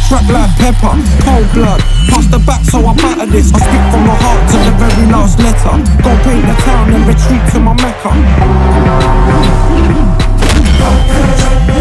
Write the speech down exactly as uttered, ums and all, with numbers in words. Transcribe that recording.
crack like pepper, cold blood. Pass the back so I batter this. I speak from my heart to the very last letter. Go paint the town and retreat to my Mecca.